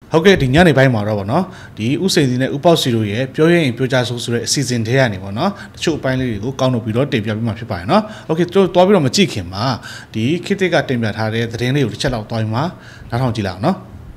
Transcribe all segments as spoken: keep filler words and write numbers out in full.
ဟုတ်ကဲ့ဒီညနေပိုင်းမှာတော့ဗောနော်ဒီဥစိန်စီနဲ့ဥပေါက်စီတို့ရဲ့ပြောရရင်ပြောကြဆိုးဆိုတဲ့အစီအစဉ်ထဲကနေဗောနော်တချို့အပိုင်းလေးတွေကိုကောက်နှုတ်ပြီးတော့တင်ပြပြီးမှဖြစ်ပါတယ်နော်โอเคတို့တွားပြီးတော့မကြည့်ခင်မှာဒီခေတ်သစ်ကတင်ပြထားတဲ့သတင်းလေးကိုတစ်ချက်လောက်တွားပြီးမှနားထောင်ကြည့်လိုက်အောင်နော်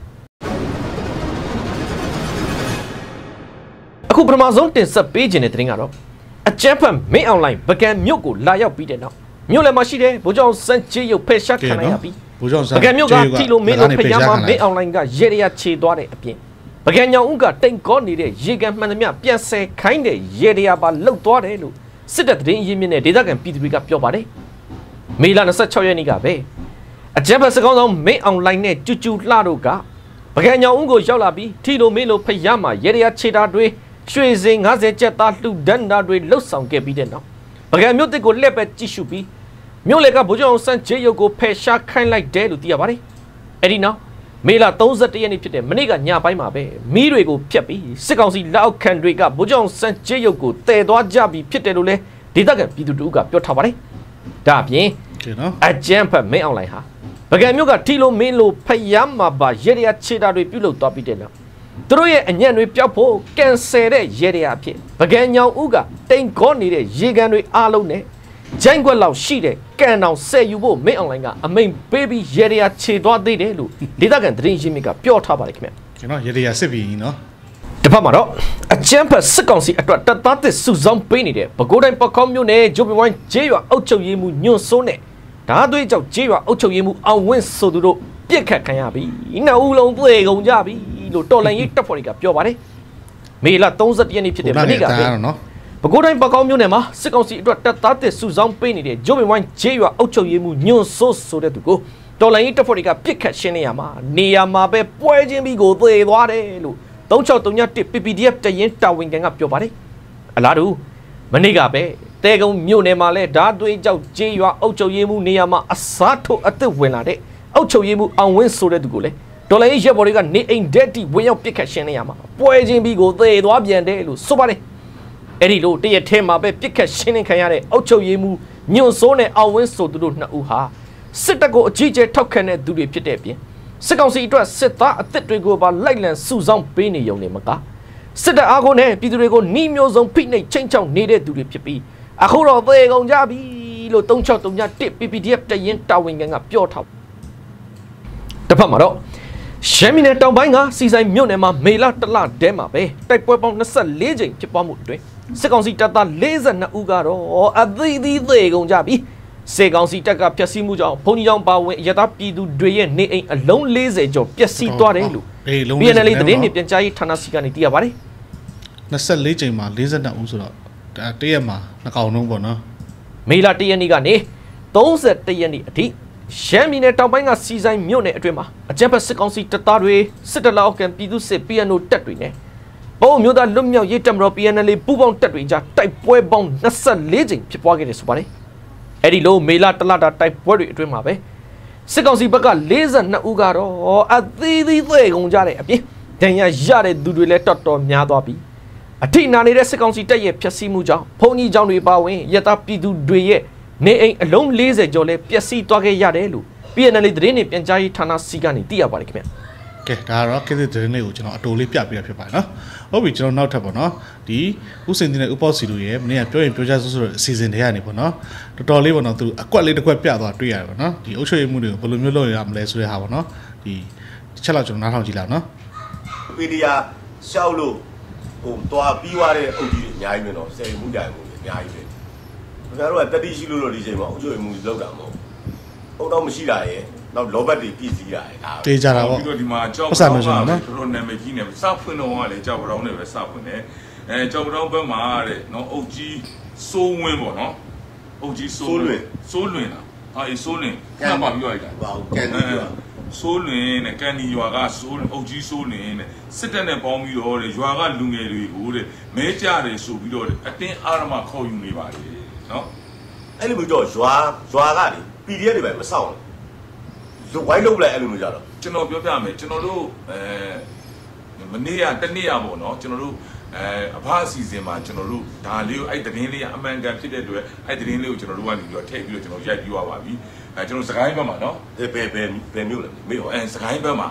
အခုပထမဆုံးတင်ဆက်ပေးခြင်းတဲ့သတင်းကတော့အကျန်းဖတ်မင်းအွန်လိုင်းပကံမြို့ကိုလာရောက်ပြီးတဲ့နောက်မြို့လည်းမရှိတဲ့ဗိုလ်ချုပ်စန်းချေရုပ်ဖက်ရှားခံရပြီးဗိုလ်ချုပ်စန်းပကံမြို့ကထီလိုမင်းတို့ဖျားမှာမင်းအွန်လိုင်းကရေရချေသွားတဲ့အပြင်ပကံညောင်ဦးကတိန်ကောနေတဲ့ရေကန်မှန်သမျှပြန်ဆယ်ခိုင်းတဲ့ရေရပါလှုပ်သွားတယ်လို့စစ်တပ်သတင်းရင်းမြစ်နဲ့ဒေသခံပြည်သူတွေကပြောပါတယ်မေလ၂၆ရက်နေ့ကပဲအကျန်းဖတ်စကောင်းဆောင်မင်းအွန်လိုင်းနဲ့ကျူကျူလှတို့ကပကံညောင်ဦးကိုရောက်လာပြီးထီလိုမင်းတို့ဖျားမှာရေရချေတာတွေရွှေစင်၅၀ကျပ်သားလှူဒန်းတာတွေလှုပ်ဆောင်ခဲ့ပြီးတဲ့နောက်ပကံမြို့တစ်ကိုလက်ပဲကြည့်ရှုပြီးမြို့လေကဗိုလ်ချုပ်အောင်ဆန်းချေရုပ်ကိုဖယ်ရှားခိုင်းလိုက်တယ်လို့သိရပါတယ်။အဲဒီနောက်မေလ၃၁ရက်နေ့ဖြစ်တဲ့မနေ့ကညပိုင်းမှာပဲမီးတွေကိုဖျက်ပြီးစစ်ကောင်စီလက်အောက်ခံတွေကဗိုလ်ချုပ်အောင်ဆန်းချေရုပ်ကိုတည်သွားကြပြီးဖြစ်တယ်လို့လည်းဒေသခံပြည်သူတို့ကပြောထားပါတယ်။ဒါအပြင်အကျန်းဖတ်မင်းအွန်လိုင်းဟာပကံမြို့ကထီလိုမင်းလိုဖျားမှာပါရေရချေတာတွေပြုတ်လုသွားပြီးတဲ့နောက်သူတို့ရဲ့အညံ့တွေပျောက်ဖို့ကန်ဆယ်တဲ့ရေရအဖြစ်ပကံညောင်ဦးကတိန်ကောနေတဲ့ရေကန်တွေအားလုံးနဲ့ဂျိုင်းခွက်လောက်ရှိတဲ့ကန်အောင်ဆယ်ယူဖို့မင်းအွန်လိုင်းကအမိန်ပေးပြီးရေရချေသွားသေးတယ်လို့ဒေသခံသတင်းရင်းမြစ်ကပြောထားပါတယ်ခင်ဗျကျွန်တော်ရေရစစ်ပြီးနော်တစ်ဖက်မှာတော့အကျန်းဖတ်စစ်ကောင်စီအတွက်တပ်သားသစ်စုဆောင်းပေးနေတဲ့ပဲခူးတိုင်းပကောင်းမြို့နယ်ဂျိုပင်ဝိုင်းကျေးရွာအုပ်ချုပ်ရေးမှူးညွန့်စိုးနဲ့ဓာသွေးကြောင့်ကျေးရွာအုပ်ချုပ်ရေးမှူးအောင်ဝင်းဆိုသူတို့ပြစ်ခတ်ခံရပြီးနှစ်ဦးလုံးတွေ့ကုန်ကြပြီလို့တော်လိုင်းရေးတပ်ဖွဲ့တွေကပြောပါတယ်မေလ၃၁ရက်နေ့ဖြစ်တဲ့မနေ့ကပဲပဲခူးတိုင်းပကောင်းမြို့နယ်မှာစစ်ကောင်စီအတွက်တပ်သားသစ်စုဆောင်းပေးနေတဲ့ဂျိုဘင်ဝိုင်းဂျေးရွာအုပ်ချုပ်ရေးမှူးညွန့်စိုးဆိုတဲ့သူကိုတော်လိုင်းရေးတပ်ဖွဲ့တွေကပြစ်ခတ်ရှင်းနေရမှာနေရာမှာပဲပွဲချင်းပြီးကိုသေသွားတယ်လို့၃၆၃၁ ပီ ပီ ဒီ အက်ဖ် တရင်တာဝန်ခံကပြောပါတယ်အလားတူမနေ့ကပဲတဲကုံမြို့နယ်မှာလဲဓာသွေးကြောက်ဂျေးရွာအုပ်ချုပ်ရေးမှူးနေရာမှာအစားထိုးအသစ်ဝင်လာတဲ့အုပ်ချုပ်ရေးမှူးအောင်ဝင်းဆိုတဲ့သူကိုလဲဒေါ်လာရေးရက်ဘော်တွေကနေအိမ်ဒက်တီဝင်ရောက်ပစ်ခတ်ရှင်းနေရမှာပွဲချင်းပြီးကိုသေသွားပြန်တယ်လို့ဆိုပါတယ်အဲ့ဒီလိုတရက်ထဲမှာပဲပစ်ခတ်ရှင်းနေခံရတဲ့အုပ်ချုပ်ရေးမှူးညွန့်စိုးနဲ့အောင်ဝင်းဆိုသူတို့နှစ်ဦးဟာစစ်တပ်ကိုအကြီးအကျယ်ထောက်ခံတဲ့သူတွေဖြစ်တဲ့အပြင်စစ်ကောင်စီအတွက်စစ်သားအသစ်တွေကိုပါလိုက်လံစုဆောင်းပေးနေရုံနဲ့မကစစ်တပ်အားကိုနဲ့ပြည်သူတွေကိုနှီးမျိုးစုံဖိနှိပ်ချင်းချောင်းနေတဲ့သူတွေဖြစ်ပြီးအခုတော့သေကုန်ကြပြီလို့၃၆၃၁ ပီ ပီ ဒီ အက်ဖ် တရင်တာဝန်ခံကပြောထားတစ်ဖက်မှာတော့ရှမ်းပြည်နယ်တောင်ပိုင်းကစီဆိုင်မြို့နယ်မှာမေလတလတဲမှာပဲတိုက်ပွဲပေါင်း၂၄ကြိမ်ဖြစ်ပွားမှုအတွင်းစစ်ကောင်စီတပ်သား၄၂ဦးကတော့အသီးသီးသေကုန်ကြပြီစစ်ကောင်စီတပ်ကဖျက်ဆီးမှုကြောင့်ဘုံကြီးကျောင်းပါဝင်ရတာပြည်သူတွေရဲ့နေအိမ်အလုံး၄၀ကျော်ပျက်စီးသွားတယ်လို့ ပီ အန် အယ် သတင်းတွေပြန်ကြားရေးဌာနစီကနေသိရပါတယ်၂၄ကြိမ်မှာ၄၂ဦးဆိုတော့တရက်မှာနှစ်ကောင်လုံးပေါ့နော်မေလ၁ရက်နေ့ကနေ၃၁ရက်နေ့အထိရှမ်းပြည်နယ်တောင်ပိုင်းကစီဆိုင်မြို့နယ်အတွင်းမှာအကြမ်းဖက်စစ်ကောင်စီတပ်သားတွေစစ်တပ်လက်အောက်ခံပြည်သူစစ် ပီ အန် အို တပ်တွေနဲ့ဘုံမျိုးသားလွတ်မြောက်ရေးတပ်မတော် ပီ အန် အယ် ပူးပေါင်းတပ်တွေကြားတိုက်ပွဲပေါင်း၂၄ကြိမ်ဖြစ်ပွားခဲ့တယ်ဆိုပါတယ်။အဲ့ဒီလိုမေလတလတာတိုက်ပွဲတွေအတွင်းမှာပဲစစ်ကောင်စီဘက်က၄၂ဦးကတော့အသီးသီးသေကုန်ကြတဲ့အပြင်ဒဏ်ရာရတဲ့သူတွေလည်းတော်တော်များသွားပြီ။အထိနာနေတဲ့စစ်ကောင်စီတပ်ရဲ့ဖျက်ဆီးမှုကြောင့်ဘုံကြီးကျောင်းတွေပါဝင်ရတာပြည်သူတွေရဲ့နေအိမ်အလုံး၄၀ကျော်လဲပျက်စီးသွားခဲ့ရတယ်လို့ ပီ အန် အယ် သတင်းတွေပြန်ကြားရေးဌာနစီကနေသိရပါတယ်ခင်ဗျ။ကဲဒါကတော့ကိစ္စသတင်းလေးကိုကျွန်တော်အတိုလေးပြပြရဖြစ်ပါတယ်နော်။ဟုတ်ပြီကျွန်တော်နောက်ထပ်ပေါ့နော်။ဒီဥစင်တင်နဲ့ဥပေါ့စီတို့ရဲ့မနေ့ကပြောရင်ပြောကြဆိုဆိုအစီအစဉ်တွေကနေပေါ့နော်။တော်တော်လေးပေါ့နော်သူအကွက်လေးတစ်ခွက်ပြသွားတွေ့ရတယ်ပေါ့နော်။ဒီအုပ်ချုပ်ရေးမှုတွေကိုဘယ်လိုမျိုးလုပ်ရမလဲဆိုတဲ့ဟာပေါ့နော်။ဒီတစ်ချက်လောက်ကျွန်တော်နားထောင်ကြည့်လောက်နော်။ပီဒီယာရှောက်လို့ဟိုတွားပြီးသွားတဲ့အုပ်ကြီးတွေအများကြီးပဲနော်။ဆယ်မှုကြိုင်မှုအများကြီးပဲ။ကျွန်တော်တို့ကတတိရှိလို့တော့ဒီချိန်မှာအုပ်ချုပ်မှုလောက်တာမဟုတ်။ဟုတ်တော့မရှိတာရဲ့နောက်လောဘတ်တွေပြည့်စည်တာရဲ့ဒါတေးကြတာပေါ့ပြီးတော့ဒီမှာကြောက်ကြောက်ပါတော်တော်နာမည်ကြီးနေစဖွင့်တော့ကလည်းကြောက်ကြောင်နဲ့ပဲစဖွင့်တယ်အဲကြောက်ကြောင်ဘက်မှာတဲ့နော်အုတ်ကြီးစိုးဝင်းပေါ့နော်အုတ်ကြီးစိုးလွင်စိုးလွင်လားဟာအေးစိုးလွင်ကမ်းပါပြီးတော့လိုက်တာဘာကန်ဒီရွာစိုးလွင်နဲ့ကန်ဒီရွာကစိုးအုတ်ကြီးစိုးလွင်နဲ့စစ်တပ်နဲ့ပေါင်းပြီးတော့တဲ့ရွာကလူငယ်တွေကိုတဲ့မဲကြတယ်ဆိုပြီးတော့အတင်းအာရမခေါ်ယူနေပါလေနော်အဲ့လိုမျိုးတော့ရွာရွာကလေ ပီ ဒီ အက်ဖ် တွေပဲမဆောင်ဘူးဝိုင်းလုံးလိုက်အဲ့လိုမျိုးကြတော့ကျွန်တော်ပြောပြမယ်ကျွန်တော်တို့အဲမနေ့ကတနေ့ရပေါ့နော်ကျွန်တော်တို့အဲအဖအစီအစဉ်မှာကျွန်တော်တို့ဒါလေးကိုအဲ့သတင်းလေးကအမှန်ကန်ဖြစ်တဲ့အတွက်အဲ့သတင်းလေးကိုကျွန်တော်တို့ကနေပြီးတော့ထည့်ပြီးတော့ကျွန်တော်ရိုက်ပြီးသွားပါပြီအဲကျွန်တော်စကိုင်းဘက်မှာနော်ဘယ်ဘယ်ဘယ်မျိုးလဲမေ့ဟောအဲစကိုင်းဘက်မှာ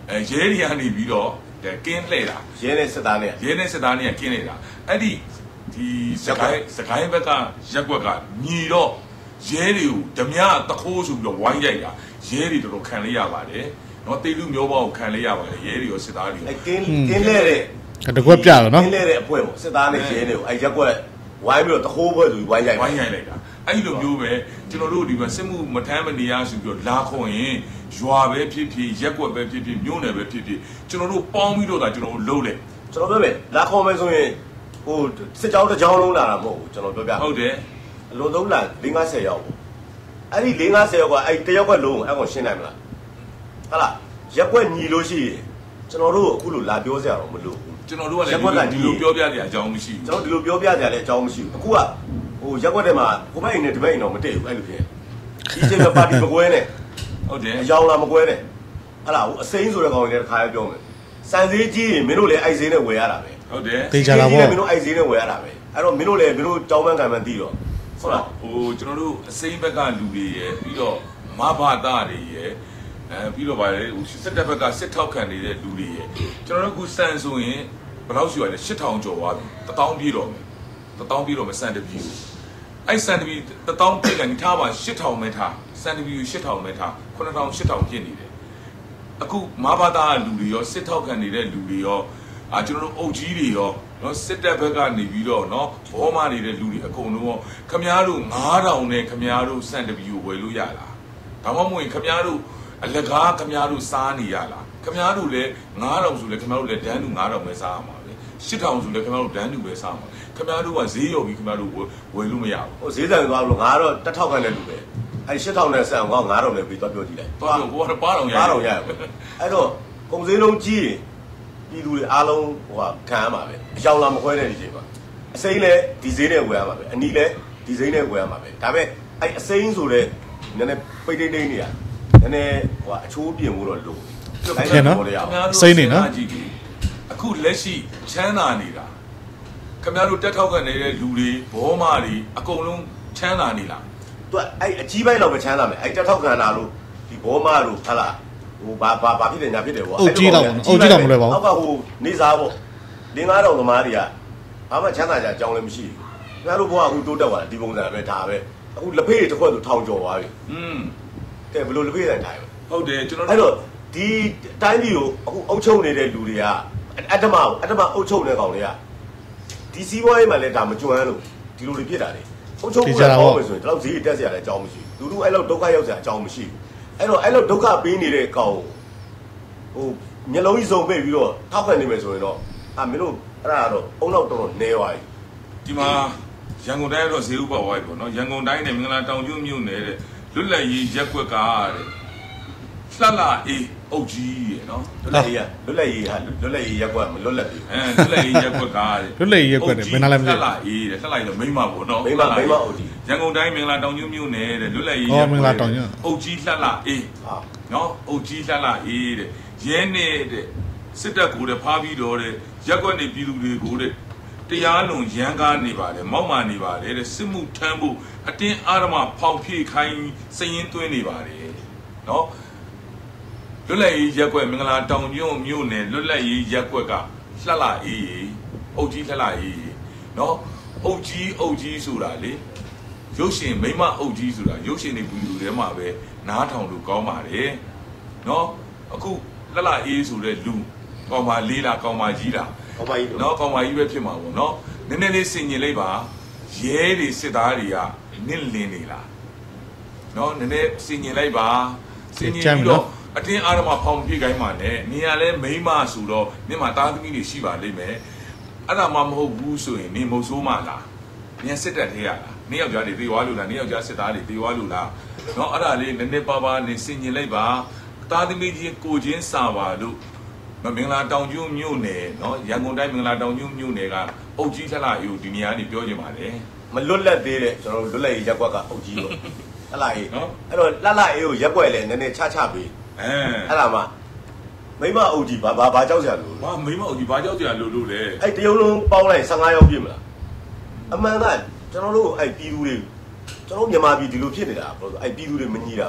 အဲရဲတွေကနေပြီးတော့ကင်းလှည့်တာရဲနဲ့စစ်သားနဲ့ရဲနဲ့စစ်သားနဲ့ကင်းနေတာအဲ့ဒီဒီစကိုင်းစကိုင်းဘက်ကရက်ွက်ကညီတော့ရဲတွေကိုဓမြတခိုးဆိုပြီးတော့ဝိုင်းရိုက်တာရဲတွေတော်တော်ခံလေးရပါတယ်နော်တေလူမျိုးပေါင်းခံလေးရပါတယ်ရဲတွေရောစစ်သားတွေအဲကင်းကင်းလဲတဲ့တကွက်ပြတော့နော်ကင်းလဲတဲ့အဖွဲပေါ့စစ်သားနဲ့ရဲတွေကိုအဲရက်ွက်ဝိုင်းပြီးတော့တခိုးပွဲဆိုပြီးဝိုင်းရိုက်ဝိုင်းရိုက်လိုက်တာအဲ့လိုမျိုးပဲကျွန်တော်တို့ဒီမှာစစ်မှုမထမ်းမနေရဆိုပြီးတော့လာခေါ်ရင်ရွာပဲဖြစ်ဖြစ်ရက်ွက်ပဲဖြစ်ဖြစ်မြို့နယ်ပဲဖြစ်ဖြစ်ကျွန်တော်တို့ပေါင်းပြီးတော့ဒါကျွန်တော်တို့လုံးတယ်ကျွန်တော်ပြောမယ်လာခေါ်မယ်ဆိုရင်ဟိုစစ်ကြောင်းတစ်ကြောင်းလုံးလာတာမဟုတ်ဘူးကျွန်တော်ပြောပြဟုတ်တယ်အလုံးသုံးလာ၄၅၀ရောက်ပေါ့အဲ့ဒီ၄၅၀ရောက်ကအဲ့တယောက်ကလုံးအဲ့ကောင်ရှင်းနိုင်မလားဟုတ်လားရက်ွက်ညီလို့ရှိရင်ကျွန်တော်တို့အခုလိုလာပြောစရာတော့မလိုဘူးကျွန်တော်တို့ကလည်းဒီလိုပြောပြကြအကြောင်းမရှိဘူးကျွန်တော်ဒီလိုပြောပြကြလည်းအကြောင်းမရှိဘူးအခုကဟိုရက်ွက်ထဲမှာဟိုဘက်အိမ်နဲ့ဒီဘက်အိမ်တော့မတည့်ဘူးအဲ့လိုဖြစ်ဒီချိန်မှာပါတီမကွဲနဲ့ဟုတ်တယ်အယောင်လာမကွဲနဲ့ဟုတ်လားဟိုအစိမ်းဆိုတဲ့ကောင်တွေတခါရပြောမယ်စံစည်းကြီးရင်မင်းတို့လည်းအိုက်စင်းနဲ့ဝယ်ရတာပဲဟုတ်တယ်တေချာလာပေါ့မင်းတို့အိုက်စင်းနဲ့ဝယ်ရတာပဲအဲ့တော့မင်းတို့လည်းမင်းတို့တောင်းပန်ကံမှန်သိတော့ဟုတ်လားဟိုကျွန်တော်တို့အစိမ်းဘက်ကလူတွေရယ်ပြီးတော့မဘာသာတွေရယ်အဲပြီးတော့ဗါလေဟိုစစ်တပ်ဘက်ကစစ်ထောက်ခံနေတဲ့လူတွေရယ်ကျွန်တော်တို့ကစံဆိုရင်ဘယ်လောက်ရှိရလဲ၈ထောင်ကျော်သွားပြီတစ်တောင်းပြည့်တော့မယ်တစ်တောင်းပြည့်တော့မယ်စံတပြီအဲ့စံတပြီတစ်တောင်းပြည့်ကနေထားပါ၈ထောင်ပဲထားစံတပြီ၈ထောင်ပဲထားခုနှစ်ထောင်၈ထောင်ပြည့်နေတယ်အခုမဘာသာလူတွေရောစစ်ထောက်ခံနေတဲ့လူတွေရောအာကျွန်တော်တို့အုပ်ကြီးတွေရောနော်စစ်တပ်ဘက်ကနေပြီးတော့နော်ဘောမနေတဲ့လူတွေအကုန်လုံးရောခမားတို့၅ထောင်နဲ့ခမားတို့စံတပြီကိုဝယ်လို့ရလားဒါမှမဟုတ်ရင်ခမားတို့အလကားခမားတို့စားနေရလားခမားတို့လည်း၅ထောင်ဆိုလည်းခမားတို့လည်းဒန်းတူ၅ထောင်ပဲစားရမှာပဲ၈ထောင်ဆိုလည်းခမားတို့ဒန်းတူပဲစားမှာခမားတို့ကဈေးရော်ပြီးခမားတို့ဝယ်လို့မရဘူးဟိုဈေးဆိုင်သွားလို့ငါတော့တစ်ထောက်ခံတဲ့လူပဲအဲ၈ထောင်နဲ့ဆက်အောင်ငါ၅ထောင်နဲ့ပြီးတော့ပြောကြည့်လိုက်သွားတော့ဘောပါတော့ရပါတော့ရအဲ့တော့ကုန်စည်လုံးကြီးပြည်သူတွေအားလုံးဟိုကခံရမှာပဲအယောင်လာမခွဲတဲ့ဒီချိန်မှာအစိမ်းလည်းဒီဈေးနဲ့ဝယ်ရမှာပဲအနီလည်းဒီဈေးနဲ့ဝယ်ရမှာပဲဒါပေမဲ့အဲ့အစိမ်းဆိုတဲ့နည်းနည်းပိတ်တိတ်တိတ်နေတာနည်းနည်းဟိုအချိုးပြင်ဖို့တော့လိုတယ်နော်စိမ်းနေနော်အခုလက်ရှိချမ်းသာနေတာခင်ဗျားတို့တက်ထောက်ခံနေတဲ့လူတွေဘောမတွေအကုန်လုံးချမ်းသာနေလားသူကအဲ့အကြီးပိုင်းတော့မချမ်းသာမယ်အဲ့တက်ထောက်ခံတာလို့ဒီဘောမတို့ဟာလားဟိုဘာဘာဘာဖြစ်တယ်ညာဖြစ်တယ်ပေါ့အုတ်ကြီးတော့အုတ်ကြီးတော့မလွယ်ပါဘူးအောက်ကဟိုနေစားပေါ့လင်းကားတော်သမားတွေကဘာမှချမ်းသာကြအကြောင်းလည်းမရှိဘူးခင်ဗျားတို့ဘောကအခုတိုးတက်သွားတယ်ဒီပုံစံပဲဒါပဲအခုလက်ဖေးတွေတစ်ခွက်ဆိုထောင်ကျော်သွားပြီอืมကဲဘယ်လိုလက်ဖေးတိုင်းထိုင်ဟုတ်တယ်ကျွန်တော်အဲ့တော့ဒီတိုင်းပြည်ကိုအခုအုပ်ချုပ်နေတဲ့လူတွေကအတ္တမကိုအတ္တမအုပ်ချုပ်နေတဲ့ကောင်တွေကဒီစီးပွားရေးမှာလည်းဒါမကျွမ်းလို့ဒီလိုတွေဖြစ်တာလေအုပ်ချုပ်ဖို့ကောင်းမယ်ဆိုရင်ဒီလောက်ဈေးတက်စရာလည်းအကြောင်းမရှိဘူးလူတို့အဲ့လောက်ဒုက္ခရောက်စရာအကြောင်းမရှိဘူးအဲ့တော့အဲ့လောက်ဒုက္ခပေးနေတဲ့ကောင်ဟိုမျက်လုံးကြီးစုံပိတ်ပြီးတော့ထောက်ခံနေမယ်ဆိုရင်တော့အာမင်းတို့အဲ့ဒါတော့အုံနောက်တော်တော်နေသွားပြီဒီမှာရန်ကုန်တိုင်းတော့ဈေးဥပ္ပါဝိုင်းပေါ့နော်ရန်ကုန်တိုင်းနဲ့မင်္ဂလာတောင်ကျွန်းမြို့နယ်တဲ့လွတ်လပ်ရေးရက်ကွက်ကတဲ့လှလှအေးအုတ်ကြီးရယ်နော်လွတ်လပ်ရေးကလွတ်လပ်ရေးဟာလွတ်လပ်ရေးရက်ကွက်မလွတ်လပ်ဘူးအဲလွတ်လပ်ရေးရက်ကွက်ကတဲ့လွတ်လပ်ရေးရက်ကွက်တယ်ဘယ်နာလဲမသိလှလှအေးတဲ့လှလှရေးတော့မိမပေါ့နော်မိမမိမအုတ်ကြီးရန်ကုန်တိုင်းမင်္ဂလာတောင်ကျွန်းမြို့နယ်တဲ့လွတ်လပ်ရေးရက်ကွက်မင်္ဂလာတောင်ကျွန်းအုတ်ကြီးလှလှအေးဟာနော်အုတ်ကြီးလှလှအေးတဲ့ရဲနေတဲ့စစ်တပ်ကိုတဲ့ဖားပြီးတော့တဲ့ရက်ကွက်နေပြည်သူတွေကိုတဲ့တရားလွန်ရန်ကားနေပါတယ်မောက်မာနေပါတယ်တဲ့စစ်မှုထမ်းဖို့အတင်းအာရမဖောင်ဖြည့်ခိုင်းစရင်သွင်းနေပါတယ်နော်လွတ်လပ်ရေးရက်ကွက်မင်္ဂလာတောင်ကျွန်းမြို့နယ်လွတ်လပ်ရေးရက်ကွက်ကလှလှအေးအုတ်ကြီးလှလှအေးနော်အုတ်ကြီးအုတ်ကြီးဆိုတာလေရုပ်ရှင်မိမအုတ်ကြီးဆိုတာရုပ်ရှင်တွေဗီဒီယိုထဲမှာပဲနားထောင်လို့ကောင်းပါတယ်နော်အခုလှလှအေးဆိုတဲ့လူကောင်မလေးလားကောင်မကြီးလားကောင်မကြီးနော်ကောင်မကြီးပဲဖြစ်မှာပေါ့နော်နည်းနည်းလေးစင်ញင်လိုက်ပါရဲတွေစစ်သားတွေကနင့်လင်းနေလားနော်နည်းနည်းစင်ញင်လိုက်ပါစင်ញင်ပြီးတော့အတင်းအားရမဖောင်ပြခိုင်းမှာနဲ့နေရာလဲမိမဆိုတော့မြင်မှာတာသမီတွေရှိပါလိမ့်မယ်အဲ့ဒါမှမဟုတ်ဘူးဆိုရင်နေမုတ်ဆိုးမှလားညစစ်တက်သေးရလားနေယောက်ျားတွေတေးသွားလို့လားနေယောက်ျားစစ်သားတွေတေးသွားလို့လားနော်အဲ့ဒါလေးနည်းနည်းပါးပါးနေစင်ញင်လိုက်ပါတာသမီကြီးကိုချင်းစာပါလို့မင်္ဂလာတောင်ကျွန်းမြို့နယ်နော်ရန်ကုန်တိုင်းမင်္ဂလာတောင်ကျွန်းမြို့နယ်ကအုတ်ကြီးလှလှအေးကိုဒီနေရာနေပြောချင်ပါတယ်မလွတ်လပ်သေးတဲ့ကျွန်တော်တို့လွတ်လပ်ရေးရက်ကွက်ကအုတ်ကြီးတော့လှလှအေးနော်အဲ့တော့လှလှအေးကိုရက်ကွက်လဲနည်းနည်းချချပေးအဲအဲ့ဒါမှမိမအုတ်ကြီးဘာဘာဘာကြောက်စရာလို့ဟာမိမအုတ်ကြီးဘာကြောက်စရာလို့လို့လဲအဲ့တရုံလုံးပေါင်းလိုက်၁၅ယောက်ပြည့်မလားအမှန်ကကျွန်တော်တို့အဲ့ပြည်သူတွေကျွန်တော်မြန်မာပြည်ဒီလိုဖြစ်နေတာဘာလို့အဲ့ပြည်သူတွေမညီတာပါ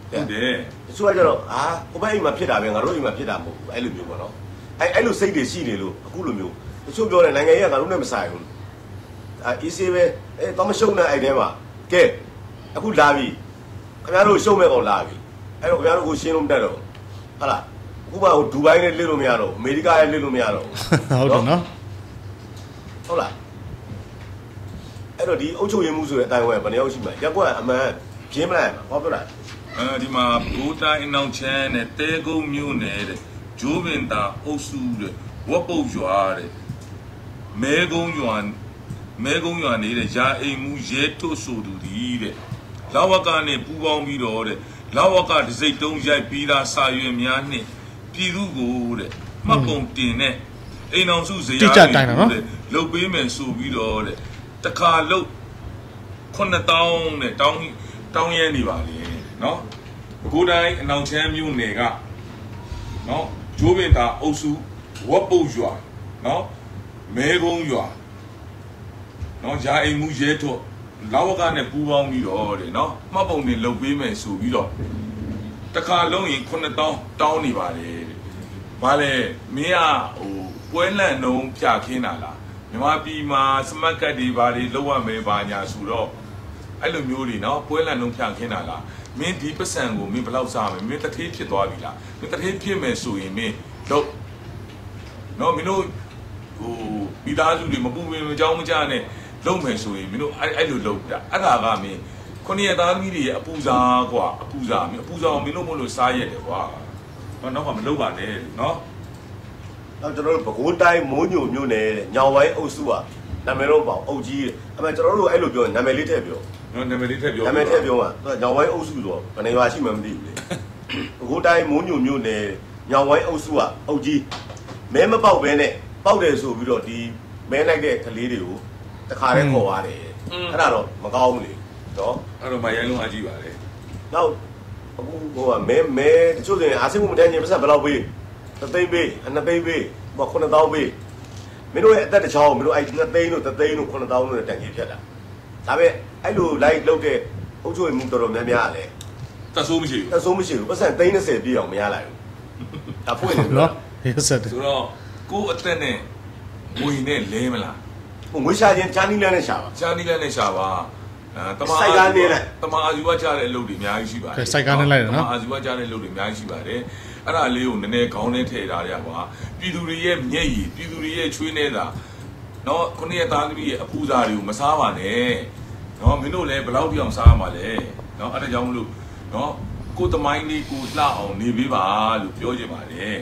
ဟုတ်တယ်တချို့ကကျတော့အာဟိုဘက်အိမ်မှာဖြစ်တာပဲငါတို့အိမ်မှာဖြစ်တာမဟုတ်ဘူးအဲ့လိုမျိုးပေါ့နော်အဲ့အဲ့လိုစိတ်တွေရှိနေလို့အခုလိုမျိုးတချို့ပြောတယ်နိုင်ငံရေးကငါတို့နဲ့မဆိုင်ဘူးအာအေးစေးပဲအဲတော့မရှုံးတဲ့အဲ့ထဲမှာကဲအခုလာပြီခင်ဗျားတို့ရှုံးမဲ့ကောင်လာပြီအဲ့တော့ခင်ဗျားတို့ကိုရှင်းလို့မတတ်တော့ဟုတ်လားအခုမှဟိုဒူဘိုင်းနဲ့လစ်လို့မရတော့အမေရိကနဲ့လစ်လို့မရတော့ဟုတ်တယ်နော်ဟုတ်လားအဲ့တော့ဒီအုပ်ချုပ်ရေးမှုဆိုတဲ့အတိုင်းဝဲဘယ်နှယောက်ရှိမှရက်ကွက်အမှန်ပြင်းမလိုက်ဟောပြောတာအဲဒီမှာဘူတိုင်းအနောက်ချမ်းနဲ့တဲကုန်းမြို့နယ်တဲ့ဂျိုးပင်တာအုပ်စုတဲ့ဝက်ပုတ်ရွာတဲ့မဲကုန်းရွာမဲကုန်းရွာနေတဲ့ရာအိမ်မှုရဲထွတ်ဆိုသူဒီတဲ့လာဝကနဲ့ပူပေါင်းပြီးတော့တဲ့လာဝကဒစိတ်တုံးရိုက်ပြီးသားစာရွက်များနဲ့ပြည်သူကိုတဲ့မှတ်ပုံတင်တဲ့အိမ်အောင်စုဇရာတဲ့လုတ်ပေးမယ်ဆိုပြီးတော့တဲ့တခါလုတ်ခုနှစ်တောင်းနဲ့တောင်းတောင်းရဲနေပါလေနော်ပဲခူးတိုင်းအနောက်ချမ်းမြို့နယ်ကနော်ဂျိုးပင်တာအုပ်စုဝက်ပုတ်ရွာနော်မဲကုန်းရွာနော်ဂျာအိမ်မှုရဲထွတ်လာဝကနဲ့ပူးပေါင်းပြီးတော့တဲ့နော်မှတ်ပုံတွေလုတ်ပေးမယ်ဆိုပြီးတော့တခါလုံးရင်ခုနှစ်တောင်းတောင်းနေပါလေဘာလဲမင်းကဟိုပွဲလန့်နှုံးဖြာခင်းတာလားမြန်မာပြည်မှာစမတ်ကတ်တွေဘာတွေလောက်ရမယ်ဘာညာဆိုတော့အဲ့လိုမျိုးတွေနော်ပွဲလန့်နှုံးဖြာခင်းတာလားမင်းဒီပတ်စံကိုမင်းဘယ်လောက်စားမလဲမင်းတထေးဖြစ်သွားပြီလားမင်းတထေးဖြစ်မယ်ဆိုရင်မင်းတော့နော်မင်းတို့ဟိုမိသားစုတွေမပူပင်မကြောင်းမကြနဲ့လုံမယ်ဆိုရင်မင်းတို့အဲ့အဲ့လိုလုပ်တာအဲ့ဒါကမင်းခုနှစ်ရက်သားသမီးတွေရဲ့အပူစားကွာအပူစားမင်းအပူစားကိုမင်းတို့မလို့စားရတယ်ကွာတော့တော့မလုပ်ပါနဲ့နော်တော့ကျွန်တော်တို့ပဲခူးတိုင်းမိုးညိုမြို့နယ်ညောင်ဝိုင်းအုပ်စုကနာမည်တော့ပေါ့အုပ်ကြီးအဲ့မဲ့ကျွန်တော်တို့အဲ့လိုပြောနာမည်လေးထည့်ပြောနော်နာမည်လေးထည့်ပြောနာမည်ထည့်ပြောမှာညောင်ဝိုင်းအုပ်စုဆိုတော့ဘယ်နေရာရှိမှမသိဘူးလေပဲခူးတိုင်းမိုးညိုမြို့နယ်ညောင်ဝိုင်းအုပ်စုကအုပ်ကြီးမဲမပေါက်ဘဲနဲ့ပေါက်တယ်ဆိုပြီးတော့ဒီမဲလိုက်တဲ့ကလေးတွေကိုတခါတည်းခေါ်ရတယ်အဲ့ဒါတော့မကောင်းဘူးလေနော်အဲ့တော့မရိုင်းလုံးအကြည့်ပါလေနောက်အခုဟိုကမဲမဲတချို့တွေအာစိမှုမတန်းချင်းပတ်စံဘယ်လောက်ပေးသသိန်းပေးအနှစ်သိန်းပေးမခုနှစ်သောင်းပေးမင်းတို့ရဲ့အသက်တစ်ချောင်းမင်းတို့အဲ့နှစ်သိန်းတို့သသိန်းတို့ခုနှစ်သောင်းတို့တန်ကြီးဖြတ်တာဒါပဲအဲ့လိုလိုက်လုပ်တဲ့အုပ်ချုပ်မှုတော်တော်များများလေတဆိုးမရှိဘူးတဆိုးမရှိဘူးပတ်စံသိန်း၂၀ပြည့်အောင်မရလိုက်ဘူးဒါဖွင့်နေနော်ဟုတ်ဆက်တယ်ဆိုတော့ကိုယ်အသက်နဲ့ငွေနဲ့လဲမလားဟိုငွေရှာခြင်းချာနီလန်းနဲ့ရှာပါချာနီလန်းနဲ့ရှာပါအဲတမစိုက်ကားနေလိုက်တမအာဇီဝကြတဲ့အလုပ်တွေအများကြီးရှိပါတယ်စိုက်ကားနေလိုက်နော်တမအာဇီဝကြတဲ့အလုပ်တွေအများကြီးရှိပါတယ်အဲ့ဒါလေးကိုနည်းနည်းခေါင်းထဲထည့်ထားရကွာပြည်သူတွေရဲ့မျက်ရည်ပြည်သူတွေရဲ့ချွေးနေတာနော်ခုနှစ်ရက်သားသမီးရဲ့အပူစားတွေကိုမစားပါနဲ့နော်မင်းတို့လည်းဘယ်လောက်ပြောင်စားမှာလဲနော်အဲ့ဒါကြောင့်မလို့နော်ကိုသမိုင်းလေးကိုလှအောင်နေပေးပါလို့ပြောချင်ပါတယ်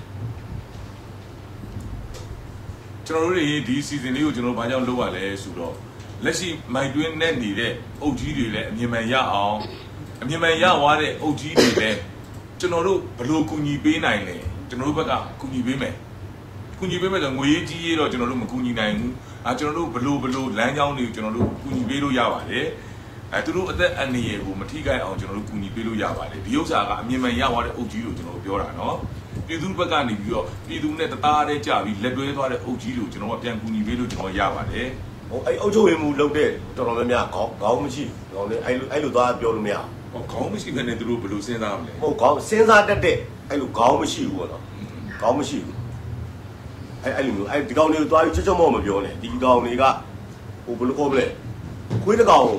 ကျွန်တော်တို့တွေဒီ season လေးကိုကျွန်တော်ဘာကြောင့်လုပ်ရလဲဆိုတော့လက်ရှိမိုက်တွင်းနဲ့နေတဲ့အုပ်ကြီးတွေလည်းအမြင်မှန်ရအောင်အမြင်မှန်ရသွားတဲ့အုပ်ကြီးတွေလည်းကျွန်တော်တို့ဘယ်လိုကူညီပေးနိုင်လဲကျွန်တော်တို့ဘက်ကကူညီပေးမယ်ကူညီပေးမယ်ဆိုငွေရေးကြီးရေးတော့ကျွန်တော်တို့မကူညီနိုင်ဘူးအဲကျွန်တော်တို့ဘယ်လိုဘယ်လိုလမ်းကြောင်းတွေကိုကျွန်တော်တို့ကူညီပေးလို့ရပါတယ်အဲသူတို့အသက်အန္တရာယ်ကိုမထိခိုက်အောင်ကျွန်တော်တို့ကူညီပေးလို့ရပါတယ်ဒီဥစ္စာကအမြင်မှန်ရသွားတဲ့အုပ်ကြီးကိုကျွန်တော်တို့ပြောတာနော်ပြည်သူဘက်ကနေပြီးတော့ပြည်သူနဲ့တသားတည်းကြပြီးလက်တွဲသွားတဲ့အုပ်ကြီးကိုကျွန်တော်ကပြန်ကူညီပေးလို့ကျွန်တော်ရပါတယ်ဟိုအဲ့အုပ်ချုပ်ရေးမှုလုပ်တဲ့တော်တော်များများခေါင်းခေါင်းမရှိခေါင်းလေးအဲ့လိုအဲ့လိုသွားပြောလို့မရဘူးခေါင်းမရှိဘဲနဲ့သူတို့ဘယ်လိုစဉ်းစားမလဲဟုတ်ခေါင်းစဉ်းစားတတ်တဲ့အဲ့လိုခေါင်းမရှိဘူးပေါ့နော်ခေါင်းမရှိဘူးအဲ့အဲ့လိုမျိုးအဲ့ဒီကောင်လေးကိုသွားပြီးချွတ်ချွတ်မော့မပြောနဲ့ဒီကောင်လေးကဟိုဘယ်လိုခေါ်မလဲခွေးတကောင်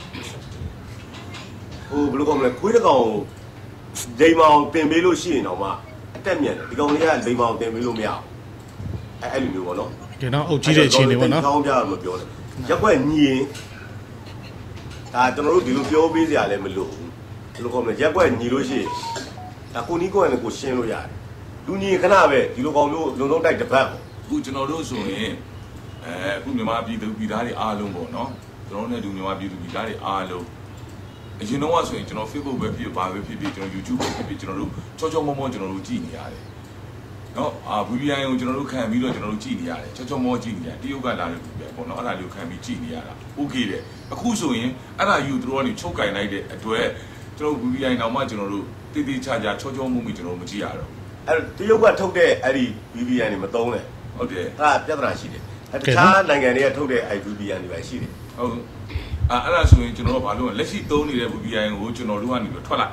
ဟိုဘယ်လိုခေါ်မလဲခွေးတကောင်ဒိမ်မောင်တင်ပေးလို့ရှိရင်တော့မှအတက်မြန်တယ်ဒီကောင်လေးကဒိမ်မောင်တင်ပေးလို့မရဘူးအဲ့အဲ့လိုမျိုးပေါ့နော်ဒီတော့အုပ်ကြီးတဲ့အခြေအနေပေါ့နော်ခေါင်းပြတော့မပြောနဲ့ရက်ွက်ညီရင်ဒါကျွန်တော်တို့ဒီလိုပြောပေးစရာလည်းမလိုဘူးဒီလိုခေါ်မလဲရက်ွက်ညီလို့ရှိရင်ဒါကိုနီးကိုယ်နဲ့ကိုရှင်းလို့ရတယ်လူညီခဏပဲဒီလိုကောင်မျိုးလုံလုံးတိုက်တစ်ပတ်ပေါ့အခုကျွန်တော်တို့ဆိုရင်အဲအခုမြန်မာပြည်သူပြည်သားတွေအားလုံးပေါ့နော်ကျွန်တော်တို့နဲ့ဒီမြန်မာပြည်သူပြည်သားတွေအားလုံးအရင်တော့ဆိုရင်ကျွန်တော် Facebook ပဲဖြစ်ပါပဲဖြစ်ဖြစ်ကျွန်တော် YouTube ပဲဖြစ်ဖြစ်ကျွန်တော်တို့ချောချောမောမောကျွန်တော်တို့ကြည့်နေရတယ်နော်အာ ဗီ ပီ အိုင် ကိုကျွန်တော်တို့ခံပြီးတော့ကျွန်တော်တို့ကြည့်နေရတယ်ချောချောမောကြည့်နေရတယ်တရုတ်ကလာတဲ့ပဲပေါ့နော်အဲ့ဒါလေးကိုခံပြီးကြည့်နေရတာ okay တဲ့အခုဆိုရင်အဲ့ဒါယူသူတို့ကနေချုပ်ကင်လိုက်တဲ့အတွက်ကျွန်တော် ဗီ ပီ အိုင် တော့မှကျွန်တော်တို့တိတိကျကျချောချောမောမောကျွန်တော်တို့မကြည့်ရတော့အဲ့တရုတ်ကထုတ်တဲ့အဲ့ဒီ ဗီ ပီ အိုင် တွေမသုံးနဲ့ဟုတ်တယ်အဲ့ဒါပြဿနာရှိတယ်အဲ့တခြားနိုင်ငံတွေကထုတ်တဲ့အဲ့ ဗီ ပီ အိုင် တွေပဲရှိတယ်ဟုတ်အဲ့အဲ့ဒါဆိုရင်ကျွန်တော်တို့ဘာလို့လက်ရှိသုံးနေတဲ့ ဗီ ပီ အိုင် ကိုကျွန်တော်တို့ကနေပြီးထွက်လိုက်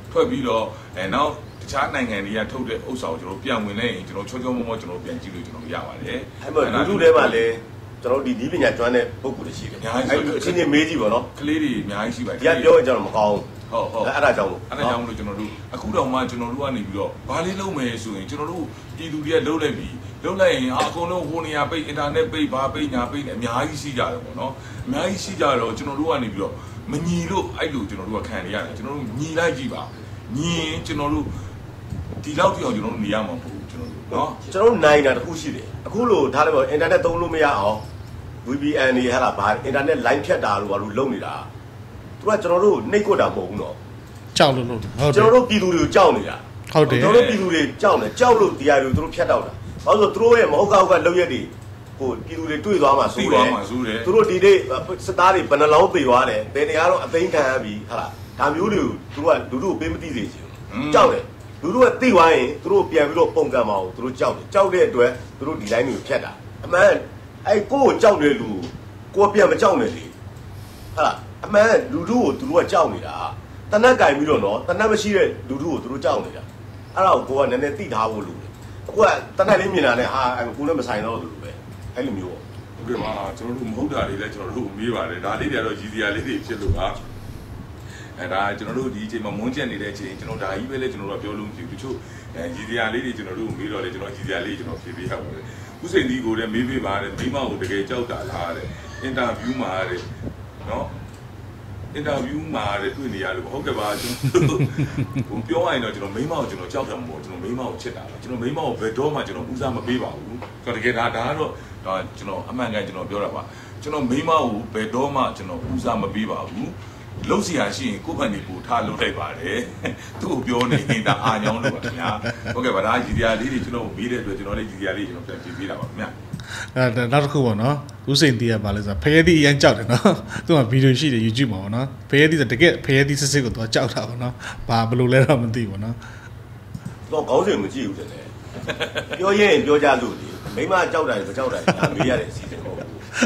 ထွက်ပြီးတော့အဲနောက်တခြားနိုင်ငံတွေကထုတ်တဲ့ဥစ္စာကိုကျွန်တော်ပြန်ဝင်လိုက်ရင်ကျွန်တော်ချောချောမောမောကျွန်တော်ပြန်ကြည့်လို့ကျွန်တော်ရပါတယ်အဲ့မှာလူလူထဲမှာလည်းကျွန်တော်ဒီဒီပညာကျွမ်းတဲ့ပုဂ္ဂိုလ်တွေရှိတယ်အများကြီးအချင်းချင်းမေးကြည့်ပါနော်ကလေးတွေအများကြီးရှိပါတယ်ဒီကပြောရင်ကျွန်တော်မကောင်းဟုတ်ဟုတ်အဲ့ဒါကြောင့်လို့အဲ့ဒါကြောင့်လို့ကျွန်တော်တို့အခုတော့မှကျွန်တော်တို့ကနေပြီးတော့ဘာလေးလုပ်မယ်ဆိုရင်ကျွန်တော်တို့ပြည်သူတွေကလုပ်လိုက်ပြီးလုပ်လိုက်ရင်အကုန်လုံးဟိုနေရာပိတ်အင်တာနက်ပိတ်ဘာပိတ်ညာပိတ်နေအများကြီးရှိကြတယ်ပေါ့နော်အများကြီးရှိကြတော့ကျွန်တော်တို့ကနေပြီးတော့မညီလို့အဲ့လိုကျွန်တော်တို့ကခံနေရတယ်ကျွန်တော်တို့ညီလိုက်ကြည့်ပါညီရင်ကျွန်တော်တို့ဒီလောက်ပြောင်ကျွန်တော်တို့နေရမှာမဟုတ်ဘူးကျွန်တော်တို့နော်ကျွန်တော်တို့နိုင်တာတစ်ခုရှိတယ်အခုလို့ထားတယ်ပေါ့အင်တာနက်သုံးလို့မရအောင် V P N တွေဟာလားဗာအင်တာနက် line ဖြတ်တာလို့ဘာလို့လုပ်နေတာသူကကျွန်တော်တို့နှိပ်ကွက်တာမဟုတ်ဘူးနော်ကြောက်လို့လို့ဟုတ်တယ်ကျွန်တော်တို့ပြည်သူတွေကိုကြောက်နေတာဟုတ်တယ်ကျွန်တော်တို့ပြည်သူတွေကြောက်နေကြောက်လို့တရားတွေသူတို့ဖြတ်တော့တာဘာလို့ဆိုသူတို့ရဲ့မဟုတ်ကောက်ကလောက်ရက်တွေဟိုပြည်သူတွေတွေ့သွားမှဆိုးတယ်သူတို့ဒီနေ့စစ်သားတွေဘယ်နှလောင်းပေသွားတယ်ဘယ်နေရာတော့အသိခံရပြီဟာလားဒါမျိုးတွေကိုသူတို့ကလူတို့ပေးမသိစေချင်ကြောက်တယ်လူတို့ကသိသွားရင်သူတို့ပြန်ပြီးတော့ပုံကံမအောင်သူတို့ကြောက်တယ်ကြောက်တဲ့အတွက်သူတို့ဒီတိုင်းတွေကိုဖြတ်တာအမှန်အဲ့ကိုကိုကြောက်တဲ့လူကိုပြန်မကြောက်နဲ့လေဟာလားအမှန်လူတို့ကိုသူတို့ကကြောက်နေတာတနက်ကင်ပြီးတော့နော်တနက်မရှိတဲ့လူတို့ကိုသူတို့ကြောက်နေတာအဲ့ဒါကိုကိုကနည်းနည်းသိထားဖို့လိုတယ်အခုကတနက်လေးမြင်တာနဲ့ဟာကိုလည်းမဆိုင်တော့ဘူးပဲအဲ့လိုမျိုးဟုတ်ကဲ့ပါကျွန်တော်တို့မဟုတ်တာတွေလည်းကျွန်တော်တို့မေးပါတယ်ဒါလေးတွေကတော့ရည်စရာလေးတွေဖြစ်လို့ပါအဲဒါကျွန်တော်တို့ဒီအချိန်မှာမွန်းကျက်နေတဲ့အချိန်ကျွန်တော်ဒါကြီးပဲလေကျွန်တော်တို့ပြောလို့မဖြစ်ဘူးတချို့အဲရည်စရာလေးတွေကျွန်တော်တို့မေးတော့လေကျွန်တော်ရည်စရာလေးကျွန်တော်ဖြေပေးရပါတယ်ဥစိန်ဒီကိုလည်းမေးပေးပါတယ်မိမကိုတကယ်ကြောက်တာလားတဲ့အင်တာဗျူးမှာတဲ့နော်အင်တာဗျူးမှာတွေ့နေရလို့ဟုတ်ကဲ့ပါကျွန်တော်ဟိုပြောရရင်တော့ကျွန်တော်မိန်းမကိုကျွန်တော်ကြောက်တယ်မဟုတ်ကျွန်တော်မိန်းမကိုချစ်တာပါကျွန်တော်မိန်းမကိုဘယ်တော့မှကျွန်တော်ဦးစားမပေးပါဘူးကျွန်တော်တကယ်ဒါဒါကတော့ဒါကျွန်တော်အမှန်ကန်ကျွန်တော်ပြောတာပါကျွန်တော်မိန်းမကိုဘယ်တော့မှကျွန်တော်ဦးစားမပေးပါဘူးလုံးစီရရှိရင်ကိုယ့်ဘက်နေကိုထားလုပ်လိုက်ပါတယ်သူ့ကိုပြောနေတာအာညောင်းလို့ပါခင်ဗျာဟုတ်ကဲ့ပါဒါရည်စရာလေးတွေကျွန်တော်မေးတဲ့အတွက်ကျွန်တော်လည်းရည်စရာလေးကျွန်တော်ပြန်ပြပေးတာပါခင်ဗျာအဲနောက်တစ်ခုပေါ့နော်ဦးစိန်တီးရပါလဲဆိုဖရဲတီးအရင်ကြောက်တယ်နော်သူကဗီဒီယိုရှိတယ် YouTube မှာပေါ့နော်ဖရဲတီးဆိုတကယ်ဖရဲတီးစစ်စစ်ကိုသူကကြောက်တာပေါ့နော်ဘာဘယ်လိုလဲတော့မသိဘူးနော်တော့ခေါင်းစဉ်မကြည့်ဘူးတဲ့ပြောရင်ပြောကြလို့ဒီမိမကြောက်တာမကြောက်တာဒါမေးရတဲ့အစီအစဉ်ပေါ့